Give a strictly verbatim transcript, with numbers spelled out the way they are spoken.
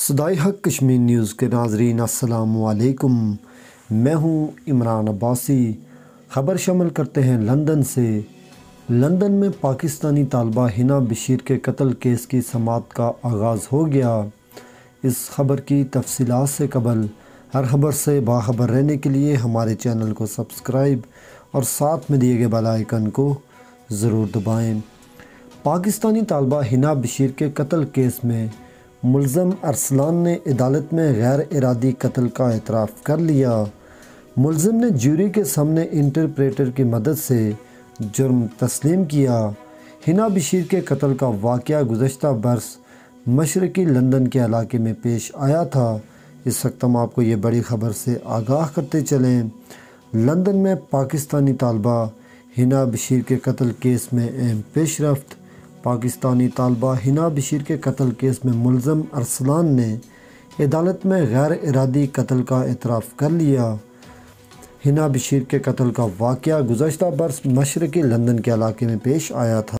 صدائے حق کشمیر نیوز کے ناظرین السلام علیکم، میں ہوں عمران عباسی۔ خبر شامل کرتے ہیں لندن سے۔ لندن میں پاکستانی طالبہ حنا بشیر کے قتل کیس کی سماعت کا آغاز ہو گیا۔ اس خبر کی تفصیلات سے قبل ہر خبر سے باخبر رہنے کے لیے ہمارے چینل کو سبسکرائب اور ساتھ میں دیے گئے بیل آئیکن کو ضرور دبائیں۔ پاکستانی طالبہ حنا بشیر کے قتل کیس میں ملزم ارسلان نے عدالت میں غیر ارادی قتل کا اعتراف کر لیا۔ ملزم نے جیوری کے سامنے انٹرپریٹر کی مدد سے جرم تسلیم کیا۔ حنا بشیر کے قتل کا واقعہ گزشتہ برس مشرقی لندن کے علاقے میں پیش آیا تھا۔ اس وقت ہم آپ کو یہ بڑی خبر سے آگاہ کرتے چلیں۔ لندن میں پاکستانی طالبہ حنا بشیر کے قتل کیس میں اہم پیش رفت۔ پاکستانی طالبہ حنا بشیر کے قتل کیس میں ملزم ارسلان نے عدالت میں غیر ارادی قتل کا اعتراف کر لیا۔ حنا بشیر کے قتل کا واقعہ گزشتہ برس مشرقی لندن کے علاقے میں پیش آیا تھا۔